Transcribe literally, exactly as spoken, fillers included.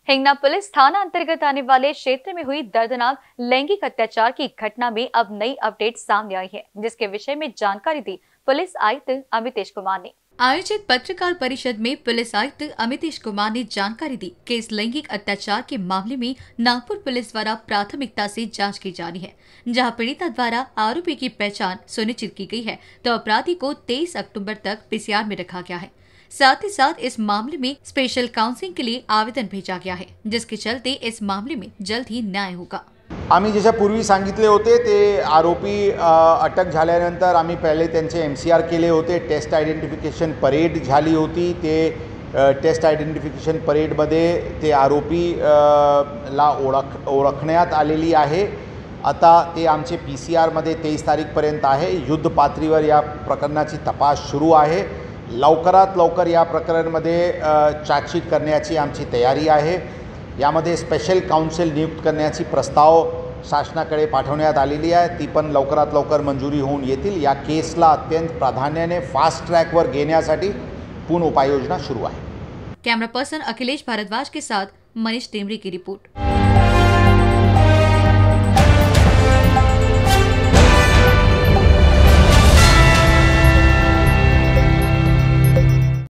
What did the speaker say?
Hingna police थाना अंतर्गत आने वाले क्षेत्र में हुई दर्दनाक लैंगिक अत्याचार की घटना में अब नई अपडेट सामने आई है, जिसके विषय में जानकारी दी पुलिस आयुक्त अमितेश कुमार ने। आयोजित पत्रकार परिषद में पुलिस आयुक्त अमितेश कुमार ने जानकारी दी कि इस लैंगिक अत्याचार के मामले में नागपुर पुलिस द्वारा प्राथमिकता से जांच की जा रही है, जहां पीड़िता द्वारा आरोपी की पहचान सुनिश्चित की गई है तो अपराधी को तेईस अक्टूबर तक पीसीआर में रखा गया है। साथ ही साथ इस मामले में स्पेशल काउंसिलिंग के लिए आवेदन भेजा गया है, जिसके चलते इस मामले में जल्द ही न्याय होगा। आम्ही जशा पूर्वी सांगितले होते ते आरोपी अटक झाल्यानंतर आम्ही पहिले त्यांचे एम सी आर केले होते। टेस्ट आयडेंटिफिकेशन परेड झाली होती। ते टेस्ट आयडेंटिफिकेशन परेडमध्ये ते आरोपी ला ओळख ओळखण्यात आलेली आहे। आता ते आमचे पी सी आरमध्ये तेईस तारीखपर्यंत आहे। युद्ध पातळीवर या प्रकरणाची तपास सुरू आहे। लवकरात लवकर या प्रकरणामध्ये चार्जशीट करण्याची आमची तयारी आहे। यामध्ये स्पेशल काउन्सिल नियुक्त करण्याची प्रस्ताव शासनाकडे पाठवण्यात आलेली आहे। ती पण लवकरात लवकर मंजुरी होऊन येतील। या केसला अत्यंत प्राधान्याने फास्ट ट्रॅकवर घेण्यासाठी पूर्ण उपाययोजना सुरू आहे। कैमरा पर्सन अखिलेश भारद्वाज के साथ मनीष टेमरी की रिपोर्ट।